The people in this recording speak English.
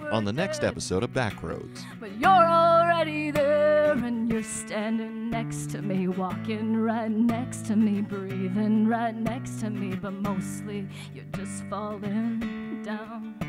on the next episode of Backroads. But you're already there, and you're standing next to me, walking right next to me, breathing right next to me, but mostly you're just falling down.